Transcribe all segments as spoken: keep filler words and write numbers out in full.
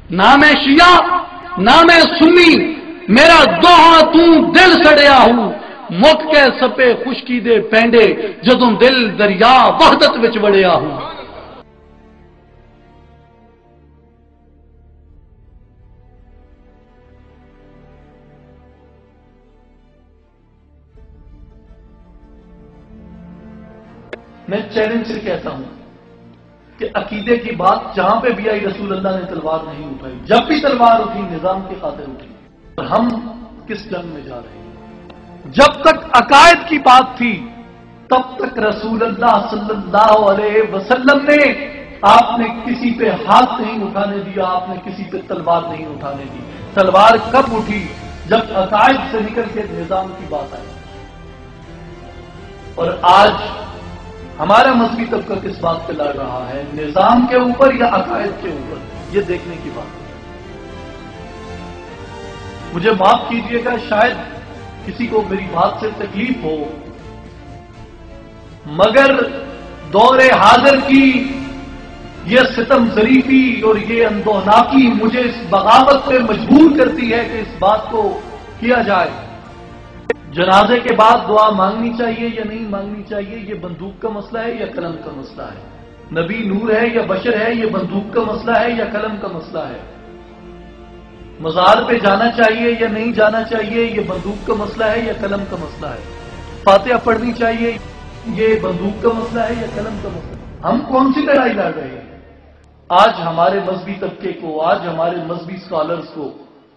ना मैं शिया ना मैं सुन्नी, मेरा दोहा तू दिल सड़िया हूं, मुक के सपे खुशकी दे पैंडे, जदों दिल दरिया वहदत विच वड़िया हूं। मैं चैलेंज से कहता हूं कि अकीदे की बात जहां पे भी आई रसूल अल्लाह ने तलवार नहीं उठाई, जब भी तलवार उठी निजाम की खातिर उठी। और हम किस जंग में जा रहे हैं? जब तक अकायद की बात थी तब तक रसूल अल्लाह सल्लल्लाहु अलैहि वसल्लम ने आपने किसी पे हाथ नहीं उठाने दिया, आपने किसी पे तलवार नहीं उठाने दी। तलवार कब उठी? जब अकायद से निकल के निजाम की बात आई। और आज हमारा मजहबी तबका किस बात पे लड़ रहा है, निजाम के ऊपर या अकायद के ऊपर, ये देखने की बात है। मुझे माफ कीजिएगा, शायद किसी को मेरी बात से तकलीफ हो, मगर दौरे हाजिर की ये सितम जरीफी और ये अंदोनाकी मुझे इस बगावत पे मजबूर करती है कि इस बात को किया जाए। जनाजे के बाद दुआ मांगनी चाहिए या नहीं मांगनी चाहिए, ये बंदूक का मसला है या कलम का मसला है? नबी नूर है या बशर है, ये बंदूक का मसला है या कलम का मसला है? मज़ार पे जाना चाहिए या नहीं जाना चाहिए, ये बंदूक का मसला है या कलम का मसला है? फातिहा पढ़नी चाहिए, ये बंदूक का मसला है या कलम का मसला है? हम कौन सी लड़ाई लड़ रहे हैं? आज हमारे मजहबी तबके को, आज हमारे मजहबी स्कॉलर्स को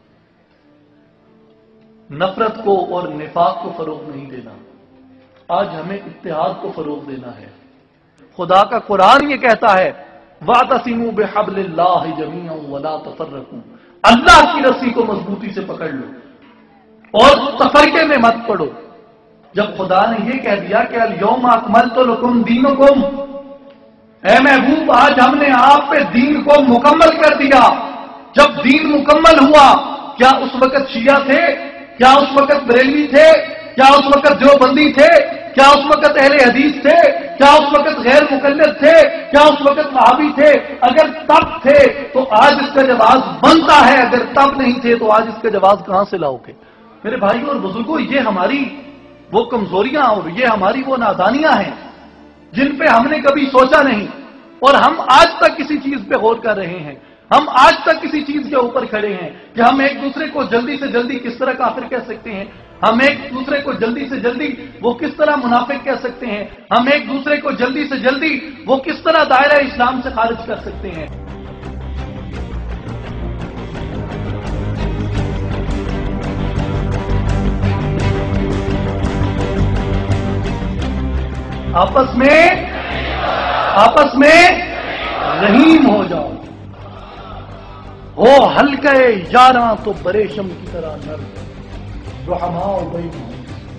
नफरत को और निफाक को फरोग नहीं देना, आज हमें इत्तेहाद को फरोग देना है। खुदा का कुरान ये कहता है, वातसिमू बिहब्लिल्लाहि जमीअन वला तफर्रकू, अल्लाह की रस्सी को मजबूती से पकड़ लो और तफरके में मत पड़ो। जब खुदा ने यह कह दिया कि अल यौमा अकमलतु लकुम दीनुकुम, ऐ महबूब आज हमने आप पे दीन को मुकम्मल कर दिया। जब दीन मुकम्मल हुआ, क्या उस वक्त शिया थे, क्या उस वक्त बरेलवी थे, क्या उस वक्त देवबंदी थे, क्या उस वक्त अहले हदीस थे, क्या उस वक्त गैर मुकल्लद थे, क्या उस वक्त वहाबी थे? अगर तब थे तो आज इसका जवाब बनता है, अगर तब नहीं थे तो आज इसका जवाब कहां से लाओगे? मेरे भाइयों और बुजुर्गों, ये हमारी वो कमजोरियां और ये हमारी वो नादानियां हैं जिन पे हमने कभी सोचा नहीं, और हम आज तक किसी चीज पे गौर कर रहे हैं। हम आज तक किसी चीज के ऊपर खड़े हैं कि हम एक दूसरे को जल्दी से जल्दी किस तरह काफिर कह सकते हैं, हम एक दूसरे को जल्दी से जल्दी वो किस तरह मुनाफिक कह सकते हैं, हम एक दूसरे को जल्दी से जल्दी वो किस तरह दायरा इस्लाम से खारिज कर सकते हैं। आपस में आपस में रहीम हो जाओ, हो हल्के यारा तो बरेशम की तरह नर, रहमाओ बैन,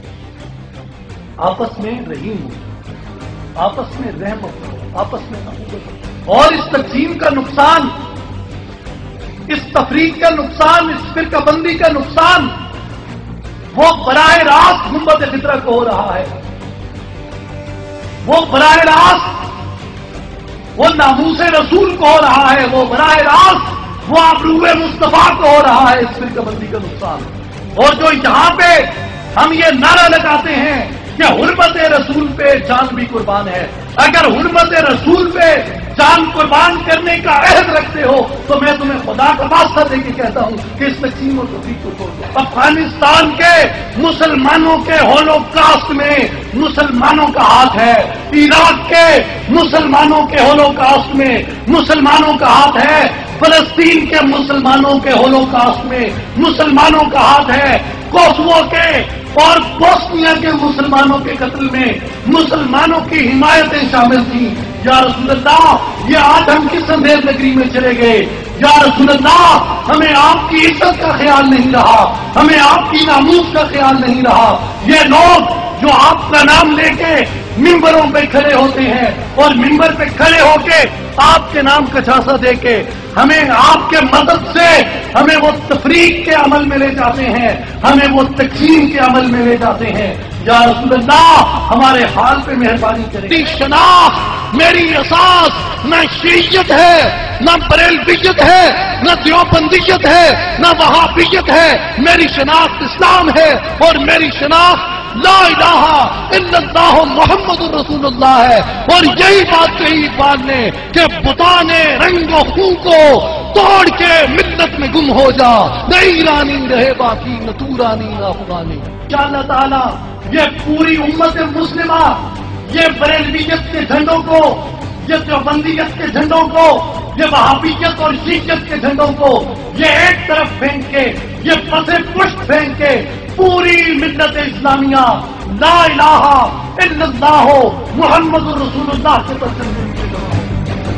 आपस में रहीम हो, आपस में रहमत करो, आपस में नबूवत। और इस तकसीम का नुकसान, इस तफरीक का नुकसान, इस फिरकाबंदी का नुकसान वो बराह रास्त गुंबद फितरा को हो रहा है, वो बराह रास्त वो नामूसे रसूल को हो रहा है, वो बराह रास्त वो आबरूए मुस्तफा को हो रहा है, इस फिरकाबंदी का नुकसान। और जो यहां पे हम ये नारा लगाते हैं कि हुर्मत रसूल पे जान भी कुर्बान है, अगर हुर्मत रसूल पे जान कुर्बान करने का अहद रखते हो तो मैं तुम्हें खुदा का वास्ता देके कहता हूं कि इस तकसीम और तफरीक को छोड़ दो। अफगानिस्तान के मुसलमानों के होलोकास्ट में मुसलमानों का हाथ है, इराक के मुसलमानों के होलोकास्ट में मुसलमानों का हाथ है, फलस्तीन के मुसलमानों के होलोकास्ट में मुसलमानों का हाथ है, कोसोवो के और बोस्निया के मुसलमानों के कत्ल में मुसलमानों की हिमायतें शामिल थी। या रसूल अल्लाह, ये आज हम किस अंधेर नगरी में चले गए? या रसूल अल्लाह, हमें आपकी इज्जत का ख्याल नहीं रहा, हमें आपकी नामूस का ख्याल नहीं रहा। ये लोग जो आपका नाम लेके मिंबरों पे खड़े होते हैं और मिंबर पे खड़े होके आपके नाम का झांसा देके हमें आपके मदद से हमें वो तफरीक के अमल में ले जाते हैं, हमें वो तकसीम के अमल में ले जाते हैं। या रसूल अल्लाह, हमारे हाल पे मेहरबानी करें। शनाख्त میری اساس نہ شیعیت ہے، نہ بریلویت ہے، نہ دیوبندیت ہے، نہ وہابیت ہے، میری شناخت اسلام ہے، اور میری شناخت لا الہ الا اللہ محمد الرسول اللہ ہے۔ اور یہی بات کہی اقبال نے کہ بتانے رنگ و خون کو توڑ کے ملت میں گم ہو جا، نہ ایرانی رہے باقی، نہ تورانی نہ افغانی۔ کیا اللہ تعالیٰ یہ پوری امت مسلمہ یہ بریلویت کے جھنڈوں کو، یہ دیوبندیت کے جھنڈوں کو، یہ وہابیت اور شیعیت کے جھنڈوں کو یہ ایک طرف پھینک کے، یہ پسے پشت پھینک کے پوری ملت اسلامیہ لا الہ الا اللہ محمد الرسول اللہ کے پر چلنے کی ضرورت ہے۔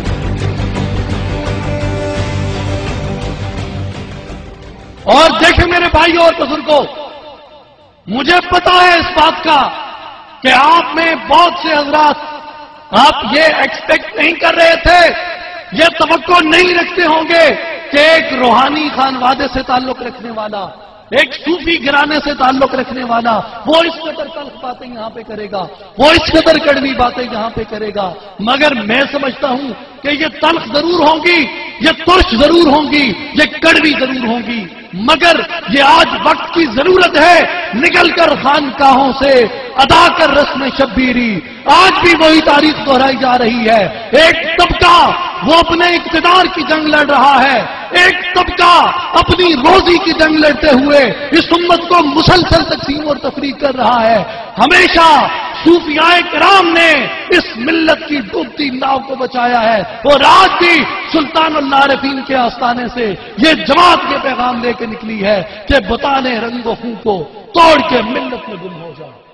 اور دیکھیں میرے بھائیوں اور بزرگوں، مجھے پتا ہے اس بات کا کہ آپ میں بہت سے حضرات آپ یہ ایکسپیکٹ نہیں کر رہے تھے، یہ توقع نہیں رکھتے ہوں گے کہ ایک روحانی خانوادے سے تعلق رکھنے والا، ایک صوفی گھرانے سے تعلق رکھنے والا وہ اس قدر تلخ باتیں یہاں پہ کرے گا، وہ اس قدر کڑوی باتیں یہاں پہ کرے گا۔ مگر میں سمجھتا ہوں کہ یہ تلخ ضرور ہوں گی، یہ ترش ضرور ہوں گی، یہ کڑوی ضرور ہوں گی، مگر یہ آج وقت کی ضرورت ہے نکل کر خانقاہوں سے ادا کر رسم شبیری۔ آج بھی وہی تاریخ دہرائی جا رہی ہے، ایک طبقہ وہ اپنے اقتدار کی جنگ لڑ رہا ہے، ایک طبقہ اپنی روزی کی جنگ لڑتے ہوئے اس امت کو مسلسل تقسیم اور تفریق کر رہا ہے۔ ہمیشہ صوفیاء کرام نے اس ملت کی ڈوبتی ناؤ کو بچایا ہے، اور آج بھی سلطان العارفین کے آستانے سے یہ جماعت کے پیغام لے کے نکلی ہے کہ بتانے رنگ و خون کو توڑ کے ملت میں گم ہو جاؤ۔